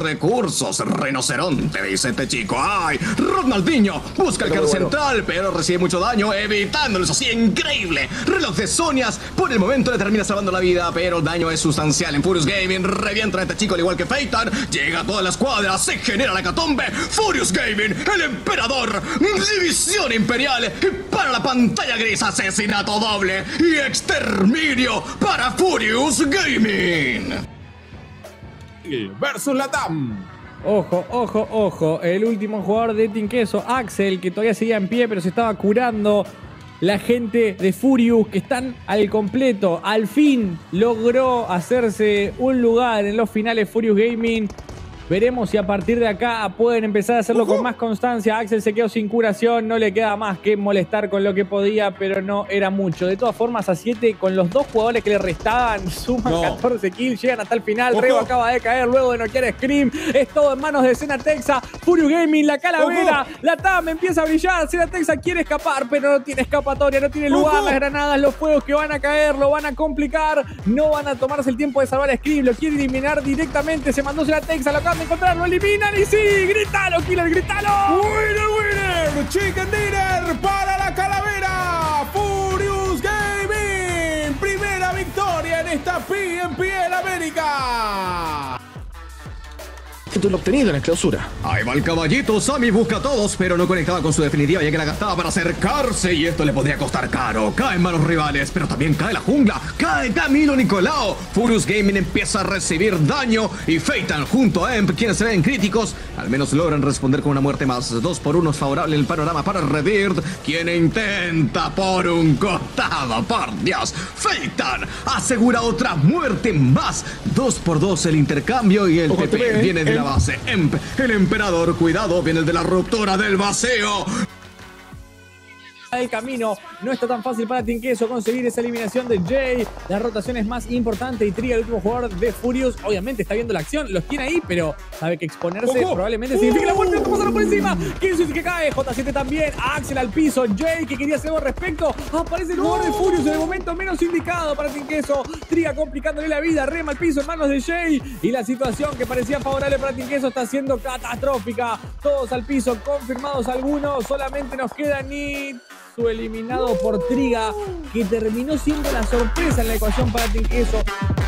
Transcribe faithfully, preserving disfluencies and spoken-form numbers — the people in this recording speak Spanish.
recursos. Rinoceronte, dice este chico. ¡Ay! Ronaldinho busca el carro central, pero recibe mucho daño, evitándolos así. Increíble. Reloj de Sonias. Por el momento le termina salvando la vida, pero el daño es sustancial en Furious Gaming. Revientan a este chico al igual que Feitan. Llega a toda la escuadra. Se genera la hecatombe. Furious Gaming, el emperador. División Imperial. Para la pantalla gris, asesinato doble y exterminio para Furious Gaming. Versus Latam. Ojo, ojo, ojo. El último jugador de Team Queso, Axel, que todavía seguía en pie, pero se estaba curando. La gente de Furious, que están al completo, al fin logró hacerse un lugar en los finales Furious Gaming. Veremos si a partir de acá pueden empezar a hacerlo uh-huh. con más constancia. Axel se quedó sin curación, no le queda más que molestar con lo que podía, pero no era mucho. De todas formas, a siete, con los dos jugadores que le restaban, suman no. catorce kills, llegan hasta el final. Uh-huh. Rebo acaba de caer luego de noquear a Scream. Es todo en manos de Cenatexa. Furious Gaming, la calavera. Uh-huh. La T A M empieza a brillar. Cenatexa quiere escapar, pero no tiene escapatoria, no tiene lugar. Uh-huh. Las granadas, los fuegos que van a caer, lo van a complicar. No van a tomarse el tiempo de salvar a Scream. Lo quiere eliminar directamente. Se mandó Cenatexa, lo de encontrar, lo eliminan y sí, grítalo, killer, grítalo. Winner, winner, chicken dinner para la calavera. Furious Gaming, primera victoria en esta P M P L América. Título obtenido en la clausura. Ahí va el caballito. Sammy busca a todos, pero no conectaba con su definitiva, ya que la gastaba para acercarse y esto le podría costar caro. Caen malos rivales, pero también cae la jungla. Cae Camilo Nicolao. Furious Gaming empieza a recibir daño y Feitan junto a Emp, quienes se ven críticos, al menos logran responder con una muerte más. Dos por uno es favorable el panorama para Rebirth, quien intenta por un costado. Por Dios, Feitan asegura otra muerte más. Dos por dos el intercambio y el T P viene de la base. Emp, el emperador, cuidado, viene el de la ruptura del vacío. El camino no está tan fácil para Team Queso conseguir esa eliminación de Jay. La rotación es más importante y Triga, el último jugador de Furious, obviamente está viendo la acción, los tiene ahí, pero sabe que exponerse uh, probablemente uh, significa la muerte. Uh, pasaron por encima. Kinsus que cae, J siete también, Axel al piso, Jay que quería hacer algo al respecto. Aparece el jugador de Furious en el momento menos indicado para Team Queso. Triga complicándole la vida, Rema al piso en manos de Jay y la situación que parecía favorable para Team Queso está siendo catastrófica. Todos al piso, confirmados algunos, solamente nos queda Nid. Eliminado por Triga, que terminó siendo la sorpresa en la ecuación para Team Queso.